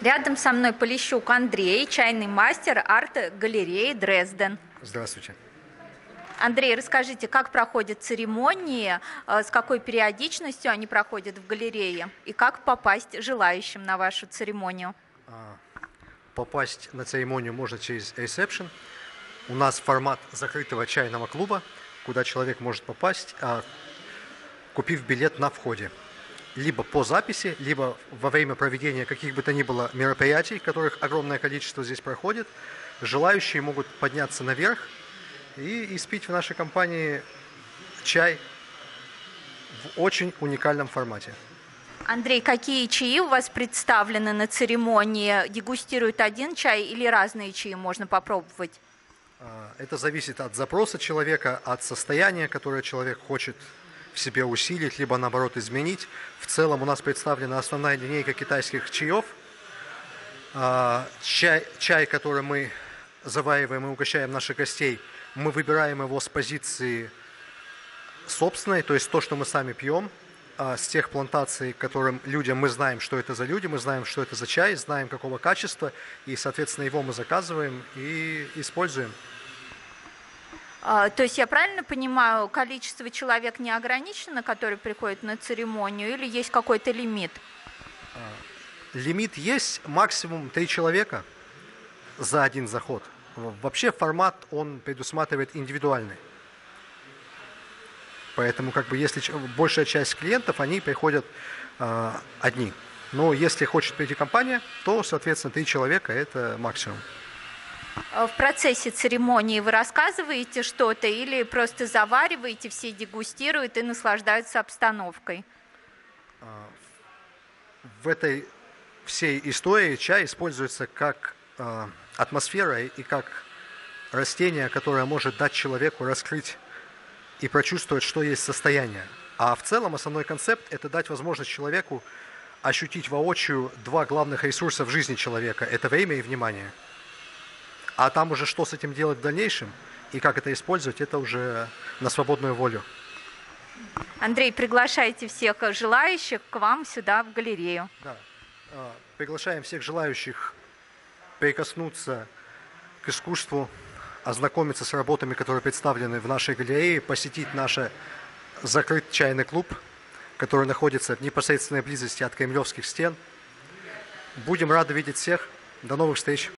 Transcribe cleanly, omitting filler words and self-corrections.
Рядом со мной Полищук Андрей, чайный мастер арт-галереи Дрезден. Здравствуйте. Андрей, расскажите, как проходят церемонии, с какой периодичностью они проходят в галерее, и как попасть желающим на вашу церемонию? Попасть на церемонию можно через ресепшн. У нас формат закрытого чайного клуба, куда человек может попасть, купив билет на входе. Либо по записи, либо во время проведения каких бы то ни было мероприятий, которых огромное количество здесь проходит, желающие могут подняться наверх и испить в нашей компании чай в очень уникальном формате. Андрей, какие чаи у вас представлены на церемонии? Дегустируют один чай или разные чаи можно попробовать? Это зависит от запроса человека, от состояния, которое человек хочет в себе усилить, либо наоборот изменить. В целом у нас представлена основная линейка китайских чаев. Чай, который мы завариваем и угощаем наших гостей, мы выбираем его с позиции собственной, то есть то, что мы сами пьем, с тех плантаций, которым людям мы знаем, что это за люди, мы знаем, что это за чай, знаем, какого качества, и, соответственно, его мы заказываем и используем. То есть я правильно понимаю, количество человек не ограничено, которые приходят на церемонию, или есть какой-то лимит? Лимит есть, максимум 3 человека за один заход. Вообще формат, он предусматривает индивидуальный. Поэтому, если большая часть клиентов, они приходят одни. Но если хочет прийти компания, то, соответственно, 3 человека – это максимум. В процессе церемонии вы рассказываете что-то или просто завариваете, все дегустируют и наслаждаются обстановкой? В этой всей истории чай используется как атмосфера и как растение, которое может дать человеку раскрыть и прочувствовать, что есть состояние. А в целом основной концепт – это дать возможность человеку ощутить воочию 2 главных ресурса в жизни человека – это время и внимание. А там уже что с этим делать в дальнейшем и как это использовать, это уже на свободную волю. Андрей, приглашайте всех желающих к вам сюда в галерею. Да. Приглашаем всех желающих прикоснуться к искусству, ознакомиться с работами, которые представлены в нашей галерее, посетить наш закрытый чайный клуб, который находится в непосредственной близости от кремлевских стен. Будем рады видеть всех. До новых встреч!